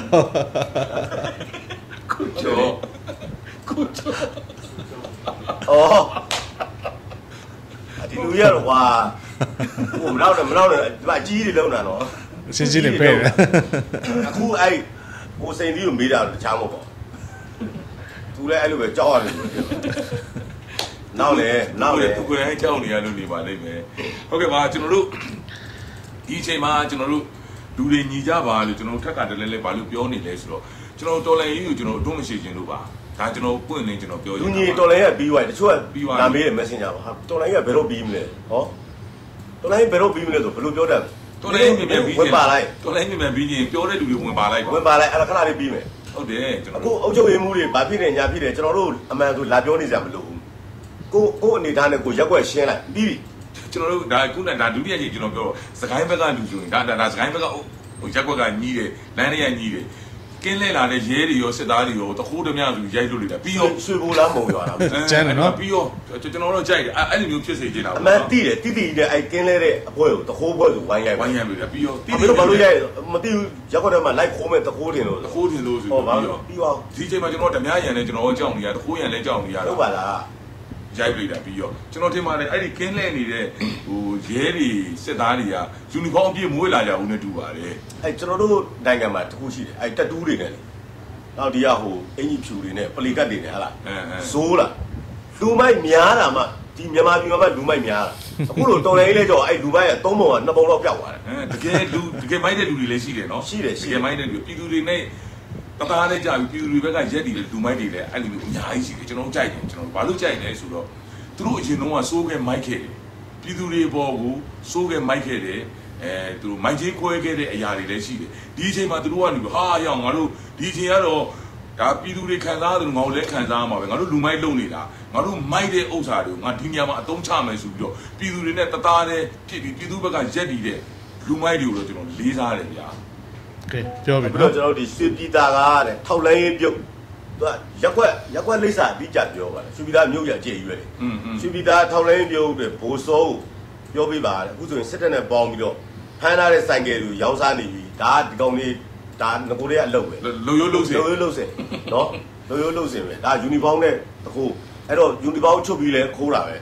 ခုချောခုချောအော်ဒီလူရတော့ကွာဟိုမနောက်တော့မနောက်တော့ဒီမှာကြီးတွေလုံးတာနော်ရှင်းရှင်းလေးပဲအခုအဲ့ဟိုစိန်ကြီးကိုမေးတာတခြားမဟုတ်ပါသူလည်းအဲ့လိုပဲကြောက်ရတယ်နောက်လေနောက်လေသူကိုယ်တိုင်ကြောက်နေရလို့နေပါလိမ့်မယ်ဟုတ်ကဲ့ပါကျွန်တော်တို့ဒီအချိန်မှာကျွန်တော်တို့လူတွေညီကြပါလို့ကျွန်တော်ထက်ကတလဲလဲဘာလို့ပြောနေလဲဆိုတော့ကျွန်တော်တော်လိုင်းကြီးကိုကျွန်တော်အတော့မရှိခြင်းလို့ပါဒါကျွန်တော်ပွင့်နေကျွန်တော်ပြောရလူညီတော်လိုင်းကပြီးသွားတယ်တချို့ကပြီးသွားနာမေးတဲ့ Messenger ပါဟာတော်လိုင်းကဘယ်တော့ပြီးမလဲဟောတော်လိုင်းဘယ်တော့ပြီးမလဲဆိုဘယ်လိုပြောတတ်တော်လိုင်းမြင်မြင်ပြီးဝင်ပါလိုက်တော်လိုင်းမြင်မြင်ပြီးရင်ပြောတဲ့လူတွေဝင်ပါလိုက်ဝင်ပါလိုက်အဲ့ဒါခဏလေးပြီးမယ်ဟုတ်တယ်ကျွန်တော်အခုအုပ်ချုပ်ရေးမှုတွေဘာဖြစ်နေညာဖြစ်တယ်ကျွန်တော်တို့အမှန်ဆိုလာပြောနေကြမလို့ကိုကိုအနေထားနဲ့ကိုရက်ွက်ရှင်းလိုက်ပြီးပြီကျွန်တော်တို့ဒါခုနကဒါဒုတိယကြိမ်ကျွန်တော်ပြောစကိုင်းဘက်ကလူဆိုရင်ဒါဒါစကိုင်းဘက်ကဟိုရက်ွက်ကညီးတယ်လမ်းတွေကညီးတယ်ကင်းလဲလာတဲ့ရဲတွေရောစစ်သားတွေရောတခိုးဓမြဆိုရိုက်လို့နေတာပြီးရောဆွေဘူလားမုံရွာလားကျန်းတယ်နော်ပြီးရောကျွန်တော်တို့ကြိုက်တယ်အဲ့လိုမျိုးဖြစ်စေချင်တာအမှန်တိတယ်တိတိတဲ့အဲ့ကင်းလဲတဲ့အဖွဲကိုတခိုးဖွဲဆိုဝိုင်းရိုက်ဝိုင်းရိုက်လို့ပြီးရောတိတိဘာလို့ရိုက်မသိဘူးရက်ွက်ထဲမှာလိုက်ခိုးမဲ့တခိုးတင်လို့တခိုးတင်လို့ဆိုပြီးရောပြီးရောဒီချိန်မှာကျွန်တော်ဓမြရန်နဲ့ကျွန်တော်ကြောက်နေရတခိုးရန်လည်းကြောက်နေရတာဟုတ်ပါလားရိုက်ပြတာပြီးရောကျွန်တော်ထင်ပါတယ်အဲ့ဒီကင်းလဲနေတဲ့ဟိုရဲတွေစစ်သားတွေကယူနီဖောင်းအပြည့်မွေးလာကြဦးနဲ့တူပါတယ်အဲ့ကျွန်တော်တို့နိုင်ငံမှာတခုရှိတယ်အဲ့တက်တူးတွေနဲ့လေနောက်ဒီကဟိုအင်ကြီးဖြူတွေနဲ့ပလီကတ်တွေနဲ့ဟာလားဇိုးလားလူမိုက်များတာမှဒီမြန်မာပြည်မှာလူမိုက်များတာအခုလိုတော်လည်းလေးကြောအဲ့လူမိုက်ကသုံးပုံကနှစ်ပုံတော့ပျောက်သွားတယ်တကယ်လူတကယ်မိုက်တဲ့လူတွေလည်းရှိတယ်နော်ရှိတယ်ရှိတယ်တကယ်မိုက်တဲ့လူပြည်သူတွေနဲ့တသားလေးကြာပြီးပြည်သူတွေဘက်ကရက်တည်တယ်လူမိုက်တွေလည်းအဲ့လိုမျိုးအများကြီးရှိတယ်ကျွန်တော်ကြိုက်တယ်ကျွန်တော်ဘာလို့ကြိုက်လဲဆိုတော့သူတို့အရင်တုန်းကစိုးခဲ့မိုက်ခဲ့တယ်ပြည်သူတွေပေါ်ကိုစိုးခဲ့မိုက်ခဲ့တယ်အဲသူတို့မိုက်ကြီးခွဲခဲ့တဲ့အရာတွေလည်းရှိတယ်ဒီအချိန်မှာသူတို့ကနေဟာရောက်ငါတို့ဒီအချိန်ကတော့ဒါပြည်သူတွေခံစားတယ်ငါတို့လည်းခံစားရမှာပဲငါတို့လူမိုက်လုံနေတာငါတို့မိုက်တဲ့ဥစ္စာတွေကိုငါဒီနေရာမှာအသုံးချမယ်ဆိုပြီးတော့ပြည်သူတွေနဲ့တသားတည်းဖြစ်ပြီးပြည်သူဘက်ကရက်တည်တဲ့လူမိုက်တွေကိုတော့ကျွန်တော်လေးစားတယ်ဗျာကဲပြောပြီနော်ကျွန်တော်ဒီရွှေပြည်သားကားတဲ့ထောက်လိုင်းပြုတ်သူကရက်ွက်ရက်ွက်လိမ့်စာအပြီးကြပြောပါလေရွှေပြည်သားမြို့ရအကျယ်ကြီးပဲလေရွှေပြည်သားထောက်လိုင်းပြုတ်တဲ့ဘိုးစောပြောပြပါလေအခုဆိုရင်စစ်တပ်နဲ့ပေါင်းပြီးတော့ဖမ်းထားတဲ့ဆိုင်ကယ်တွေရောင်းစားနေပြီဒါဒီကောင်လေးဒါငကိုတွေကအလုပ်ပဲလုံရိုးလုံးစင်လုံရိုးလုံးစင်နော်လုံရိုးလုံးစင်ပဲဒါယူနီဖောင်းနဲ့တခုအဲ့တော့ယူနီဖောင်းချုပ်ပြီးလဲခိုးတာပဲ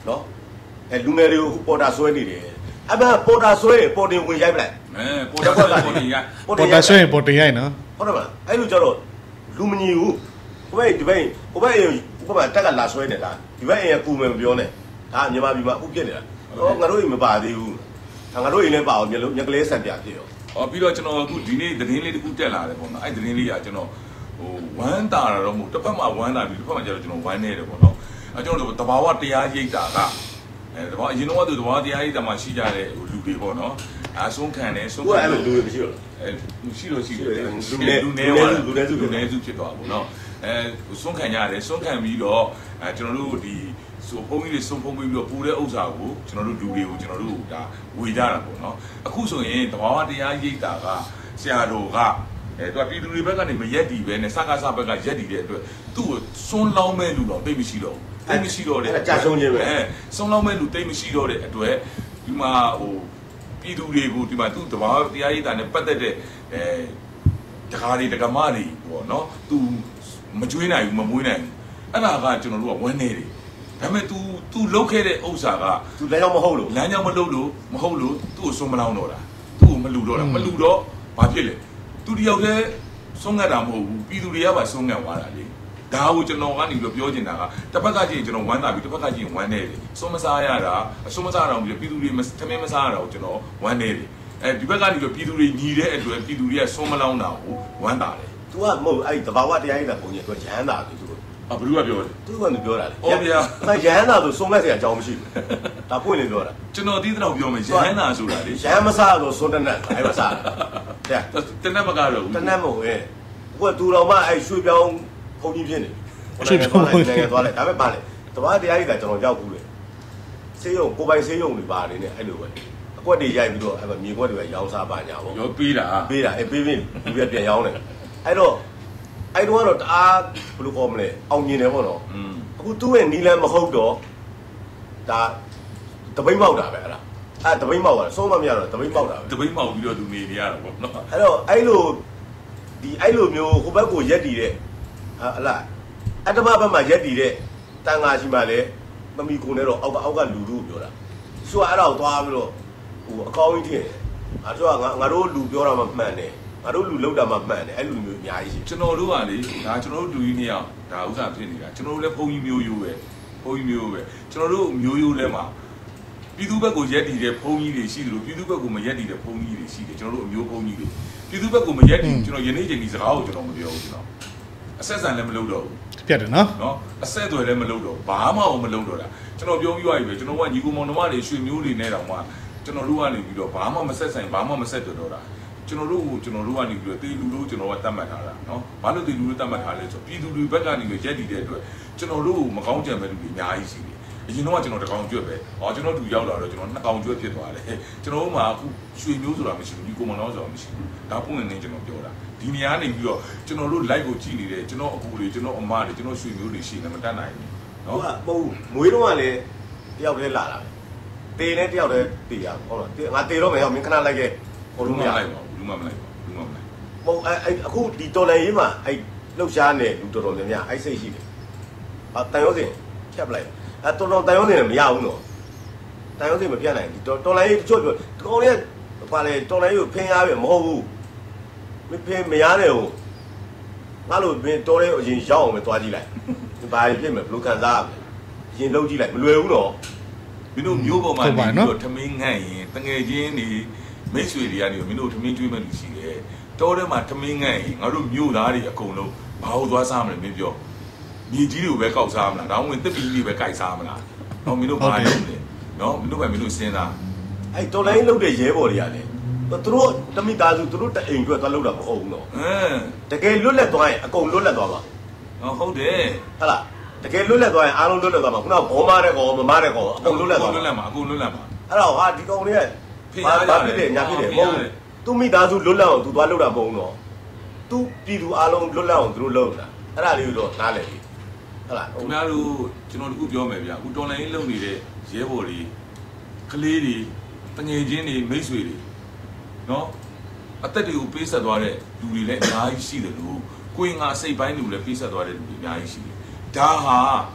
နော်အဲလူငယ်တွေကိုပေါ်တာဆွဲနေတယ်အမှပေါ်တာဆွဲရင်ပေါ်တင်ဝင်ရိုက်ပလိုက်အဲပေါ်တာပေါ်တင်ရိုက်ပေါ်တာဆွဲရင်ပေါ်တင်ရိုက်နော်ဟုတ်တယ်မလားအဲ့လိုကြတော့လူမညီဘူးဟိုဘက်ဒီဘက်ဟိုဘက်ဟိုဘက်ကတက်ကလာဆွဲနေတာဒီဘက်အိမ်ကကူမယ်မပြောနဲ့ဒါမြန်မာပြည်မှာအခုပြစ်နေတာဟောငါတို့အိမ်မပါသေးဘူးငါတို့အိမ်လည်းပါအောင်မျက်လုံးမျက်ကလေးဆက်ပြဖြစ်ရောဟောပြီးတော့ကျွန်တော်အခုဒီနေ့သတင်းလေးတစ်ခုတက်လာတယ်ပေါ့နော်အဲ့သတင်းလေးကကျွန်တော်ဟိုဝမ်းတာတော့မဟုတ်တစ်ဖက်မှာဝမ်းတာပြီးတစ်ဖက်မှာကျတော့ကျွန်တော်ဝမ်းနေတယ်ပေါ့နော်အဲကျွန်တော်တို့တဘာဝတရားရိပ်တာကအဲတဘာအရင်တော့သူတဘာဝတရားရိပ်တာမှာရှိကြတဲ့ဟိုလူတွေပေါ့နော်အဆုံးခံတယ်ဆုံးခံတယ်လူတွေမရှိတော့အဲရှိလို့ရှိတယ်လူနေလူနေလူနေစုလူနေစုဖြစ်သွားပေါ့နော်အဲဆုံးခံရတယ်ဆုံးခံပြီးတော့အဲကျွန်တော်တို့ဒီဆိုပုံကြီးတွေဆုံးဖုံးပြီးတော့ပူတဲ့ဥစ္စာကိုကျွန်တော်တို့လူတွေကိုကျွန်တော်တို့ဒါဝေကြတာပေါ့နော်အခုဆိုရင်တဘာဝတရားရိပ်တာကဆရာတော်ကအဲသူကပြည်သူတွေဘက်ကနေမရက်တီပဲနဲ့စကားစဘက်ကရက်တီတဲ့အတွက်သူ့ကိုစွန်းလောင်းမဲ့လူတော့တိတ်မရှိတော့ဘူးတိတ်မရှိတော့တဲ့အဲကြာဆုံးခြင်းပဲအဲစွန်းလောင်းမဲ့လူတိတ်မရှိတော့တဲ့အတွက်ဒီမှာဟိုပြည်သူတွေကိုဒီမှာသူ့တဘာဝတရားရိပ်တာနဲ့ပတ်သက်တဲ့အဲတကားတွေတကမားတွေပေါ့နော်သူမကျွေးနိုင်ဘူးမမွေးနိုင်ဘူးအဲ့ဒါကကျွန်တော်တို့ကဝန်းနေတယ်ဒါပေမဲ့ तू तू လောက်ခဲ့တဲ့ဥစ္စာက तू လမ်းကြောင်းမဟုတ်လို့လမ်းကြောင်းမလုပ်လို့မဟုတ်လို့သူ့ကိုစွန့်မလောင်းတော့တာသူ့ကိုမလူတော့တာမလူတော့ဘာဖြစ်လဲ तू တယောက်တည်းစွန့်ငတ်တာမဟုတ်ဘူးပြည်သူတွေကပါစွန့်ငတ်သွားတာလေဒါကိုကျွန်တော်ကနေပြီးပြောချင်တာကတစ်ဖက်ကကြည့်ကျွန်တော်ဝမ်းသာပြီးတစ်ဖက်ကကြည့်ဝမ်းနေတယ်စွန့်မစားရတာအစွန့်မစားတော့ပြီးပြည်သူတွေထမင်းမစားရတော့ကျွန်တော်ဝမ်းနေတယ်အဲဒီဘက်ကနေပြီးပြည်သူတွေညီတဲ့အတွက်ပြည်သူတွေကစွန့်မလောင်းတာကိုဝမ်းသာတယ် तू ကမဟုတ်အဲ့တဘာဝတရားကြီးတာပုံကြီးကရဟန္တာသူတို့အဘလူကပြောတယ်သူကလည်းပြောတာလေဟုတ်ဗျာအဲရဟန္တာဆိုဆုံးမက်စရာအကြောင်းမရှိဘူးဒါပွင့်နေပြောတာကျွန်တော်ဒီတော့ပြောမယ်ရဟန္တာဆိုတာလေရဟန်းမစားဆိုစွန်းတနတ်အဲ့မစားတဲ့တနတ်မကတော့ဘူးတနတ်မဟုတ်ရဲ့ဟိုကသူတော်မှအဲ့ရွှေပြောင်းဖုန်ကြီးဖြစ်နေရွှေပြောင်းနိုင်ငံသွားလိုက်ဒါပေမဲ့ပါလေတဘာတရားကြီးကကျွန်တော်ရောက်ဘူးလေဆေးရုံကိုပိုင်ဆေးရုံတွေပါနေနဲ့အဲ့လိုပဲအကွက်တွေရိုက်ပြီးတော့အဲ့မြေကွက်တွေပဲရောင်းစားပါညာပေါ့ရောပေးတာပေးတာအဲ့ပေးပြီးဒီပြပြန်ရောင်းတယ်အဲ့တော့အဲ့တော့တော့တအားဘယ်လိုခေါ်မလဲအောင်မြင်တယ်ပေါ့နော်အခုသူ့ရဲ့နီလန်မဟုတ်တော့ဒါတပိတ်မောက်တာပဲအဲ့ဒါအဲ့တပိတ်မောက်တာဆုံးမမရတော့တပိတ်မောက်တာပဲတပိတ်မောက်ပြီးတော့သူနေနေရတာပေါ့နော်အဲ့တော့အဲ့လိုဒီအဲ့လိုမျိုးဟိုဘက်ကိုရက်တည်တဲ့ဟလာအတ္တမဘက်မှာရက်တည်တဲ့တန်ဃာရှိမှလည်းမမီကိုနဲ့တော့အောက်ကအောက်ကလူလူပြောတာသူကအဲ့ဒါကိုသွားပြီးတော့ဟိုအကောင်းကြီးထင်အဲ့တော့ငါငါတို့လူပြောတာမှမှန်တယ်ငါတို့လူလောက်တာမှမှန်တယ်အဲ့လူမျိုးအများကြီးရှိကျွန်တော်တို့ကလေဒါကျွန်တော်တို့လူကြီးနှစ်ယောက်ဒါဥစ္စာဖြစ်နေတာကျွန်တော်တို့လည်းဘုံကြီးမျိုးရိုးပဲဘုံကြီးမျိုးပဲကျွန်တော်တို့မျိုးရိုးလဲမှာပြည်သူဘက်ကိုရက်တည်တဲ့ဘုံကြီးတွေရှိတယ်လို့ပြည်သူဘက်ကိုမရက်တည်တဲ့ဘုံကြီးတွေရှိတယ်ကျွန်တော်တို့အမျိုးဘုံကြီးတွေပြည်သူဘက်ကိုမရက်တည်ကျွန်တော်ယနေ့ချိန်ဒီစကားကိုကျွန်တော်မပြောဘူးကျွန်တော်အဆက်ဆံလည်းမလုပ်တော့ဘူးပြတ်တယ်နော်နော်အဆက်အသွယ်လည်းမလုပ်တော့ဘာမှမလုပ်တော့တာကျွန်တော်ပြောပြီးသွားပြီပဲကျွန်တော်ကညီကိုမောင်နှမတွေရွှေမျိုးတွေနဲ့တောင်မှကျွန်တော်တို့ကနေပြီးတော့ဘာမှမဆက်ဆိုင်ဘာမှမဆက်တွေ့တော့တာကျွန်တော်တို့ကိုကျွန်တော်တို့ကနေပြီးတော့တေလူလို့ကျွန်တော်ကတတ်မှတ်ထားတာเนาะဘာလို့တေလူလို့တတ်မှတ်ထားလဲဆိုပြည်သူတွေဘက်ကနေပြီးရက်တည်တဲ့အတွက်ကျွန်တော်တို့မကောင်းကြံမဲ့လူတွေအများကြီးရှိတယ်အရင်တော့ကျွန်တော်တကောင်ကျွတ်ပဲဟောကျွန်တော်သူရောက်လာတော့ကျွန်တော်နှစ်ကောင်ကျွတ်ဖြစ်သွားတယ်ကျွန်တော်တို့မှာအခုရွှေမျိုးဆိုတာမရှိဘူးဒီကိုမလောဆိုတာမရှိဘူးဒါပုံနေနေကျွန်တော်ပြောတာဒီနေရာနေပြီးတော့ကျွန်တော်တို့ live ကိုကြည့်နေတယ်ကျွန်တော်အကူတွေကျွန်တော်အမတွေကျွန်တော်ရွှေမျိုးတွေရှိနေမတတ်နိုင်ဘူးเนาะဟုတ်မွေးတော့ကလည်းတယောက်တည်းလာတာတေနဲ့တယောက်တည်းတေရဟုတ်လားငါတေတော့မယ်ဟောမင်းခဏလိုက်ခဲ့ဟိုလိုမလိုက်ပါဘူးလူမမလိုက်ပါဘူးလူမမလိုက်မဟုတ်အဲ့အခုဒီတော်လန်ရေးမှာအဲ့လှုပ်ရှားနေလူတော်တော်များများအဲ့စိတ်ရှိတယ်ဟာတန်ရုံးစင်ဖြတ်ပလိုက်အဲတော်တော်တန်ရုံးစင်လည်းမရဘူးနော်တန်ရုံးစင်မပြတ်နိုင်ဘူးတော်တော်လိုင်းတချို့ပြောဒီကောင်လေးကဘာလဲတော်လိုင်းကိုဖင်းရပဲမဟုတ်ဘူးမဖင်းမရနဲ့ဟိုငါလို့ဘင်းတော်လေးအရင်ရောက်အောင်ပဲသွားကြည့်လိုက်ဘာဖြစ်မယ်ဘလို့ခံစားရမလဲအရင်လှုပ်ကြည့်လိုက်မလွယ်ဘူးနော်မင်းတို့မျိုးပေါ်မှာနေပြီးတော့ထမင်းငန့်ရင်တငယ်ချင်းတွေမိတ်ဆွေတွေကနေမင်းတို့ထမင်းကျွေးမဲ့လူရှိတယ်တောထဲမှာထမင်းငန့်ရင်ငါတို့မျိုးသားတွေအကုန်လုံးဘာလို့သွားစားမလဲမင်းပြောမြေကြီးတွေကိုပဲကောက်စားမလားဒါမှမဟုတ်တစ်ပီးတွေပဲကိုက်စားမလားတော့မင်းတို့ဘာလုပ်လဲနော်မင်းတို့ပဲမင်းတို့စဉ်းစားအဲ့တော်လိုင်းလုပ်တဲ့ရဲဘော်တွေကလည်းသူတို့တမိသားစုသူတို့တအိမ်အတွက်သွားလုပ်တာမဟုတ်ဘူးနော်အင်းတကယ်လွတ်လပ်သွားရင်အကုန်လွတ်လပ်သွားပါဟုတ်တယ်ဟုတ်လားတကယ်လွတ်လပ်သွားရင်အားလုံးလွတ်လပ်သွားမှာခုနကဘောမားတဲ့ကောင်မမားတဲ့ကောင်အကုန်လွတ်လပ်သွားလွတ်လပ်မှာအကုန်လွတ်လပ်မှာအဲ့တော့ဟာဒီကောင်တွေကဘာဘာဖြစ်လဲညာဖြစ်တယ်မဟုတ်ဘူးသူမိသားစုလွတ်လပ်အောင်သူသွားလုပ်တာမဟုတ်ဘူးနော်သူပြည်သူအားလုံးလွတ်လပ်အောင်သူတို့လုပ်တာအဲ့ဒါလေးတော့နားလည်ပြီဟုတ်လားခင်ဗျားတို့ကျွန်တော်တခုပြောမယ်ဗျာအခုတော်လိုင်းလုပ်နေတဲ့ရဲဘော်တွေကလေးတွေတငယ်ချင်းတွေမိတ်ဆွေတွေနော်အသက်တွေကိုပေးဆက်သွားတဲ့လူတွေလည်းအများကြီးရှိတယ်လို့ကိုယ်ငါစိတ်ပိုင်းလူလည်းပေးဆက်သွားတဲ့လူတွေအများကြီးရှိတယ်ဒါဟာသူ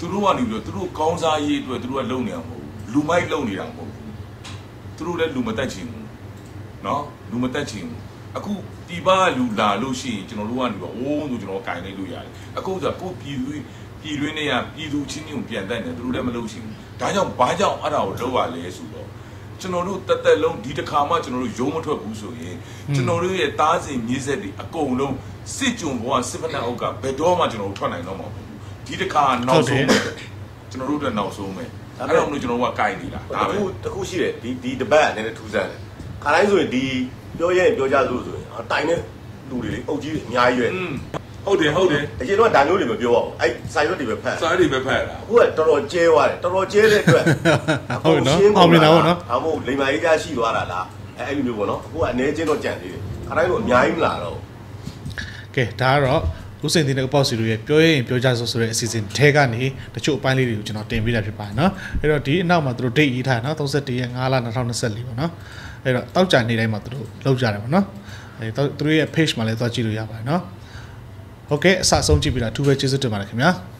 သူတို့ကနေပြီးတော့သူတို့ကောင်းစားရေးအတွက်သူတို့ကလုံနေအောင်မဟုတ်လူမိုက်လုံနေတာမဟုတ်ဘူးသူတို့လည်းလူမတက်ချင်ဘူးနော်လူမတက်ချင်ဘူးအခုဒီပါလူလာလို့ရှိရင်ကျွန်တော်တို့ကနေပြီးအိုးဆိုကျွန်တော်ကင်လိုက်လို့ရတယ်အခုဆိုကိုပြည်သူပြည်တွင်းနဲ့ပြည်သူချင်းချင်းပြန်တက်နေသူတို့လည်းမလုပ်ချင်ဘူးဒါကြောင့်ဘာကြောင့်အဲ့ဒါကိုလုပ်ရလဲဆိုတော့ကျွန်တော်တို့တက်တက်လုံးဒီတစ်ခါမှကျွန်တော်တို့ရုံးမထွက်ဘူးဆိုရင်ကျွန်တော်တို့ရဲ့တားစဉ်မြေဆက်တွေအကုန်လုံးစစ်ကြုံဘဝစစ်ဖက်နှက်အုပ်ကဘယ်တော့မှကျွန်တော်တို့ထွက်နိုင်တော့မှာမဟုတ်ဘူးဒီတစ်ခါနောက်ဆုံးကျွန်တော်တို့အတွက်နောက်ဆုံးပဲအဲ့တော့မလို့ကျွန်တော်တို့ကကိုင်နေတာဒါပဲတခုရှိတယ်ဒီဒီတပတ်ကလည်းထူးဆန်းတယ်ခါတိုင်းဆိုရင်ဒီပြောရဲပြောကြလို့ဆိုရင်တိုင်တဲ့လူတွေလေအုပ်ကြီးအများကြီးပဲဟုတ်တယ်ဟုတ်တယ်အရင်တော့ဒါမျိုးတွေမပြောအောင်အဲ့ဆိုင်ရွက်တွေပဲဖတ်ဆိုင်တွေပဲဖတ်တာအခုကတော်တော်ကျဲသွားတယ်တော်တော်ကျဲတဲ့အတွက်ဟုတ်နော်အောင်မြင်တာပေါ့နော်အမို့လိမ္မာရေးကြရှိသွားတာလားအဲ့အဲ့လိုမျိုးပေါ့နော်အခုကအနေချင်းတော့ကြံသေးတယ်ခါတိုင်းတော့အများကြီးမလာတော့ကဲဒါကတော့ဦးစိန်တင်တဲ့ဥပ္ပစီလူရဲ့ပြောရင်ပြောကြဆိုဆိုတဲ့အစီအစဉ်ထဲကနေတချို့အပိုင်းလေးတွေကိုကျွန်တော်တင်ပေးတာဖြစ်ပါတယ်နော်အဲ့တော့ဒီအနောက်မှာသူတို့ date ရေးထားတယ်နော်၃၁ရက်၅လ၂၀၂၄ပေါ့နော်အဲ့တော့တောက်ကြနေတိုင်းမှာသူတို့လောက်ကြတယ်ပေါ့နော်အဲ့တော့သူတို့ရဲ့ page မှာလည်းသွားကြည့်လို့ရပါတယ်နော်ဟုတ်ကဲ့အစဆုံးကြည့်ပြီးတာအထူးပဲကျေးဇူးတင်ပါတယ်ခင်ဗျာ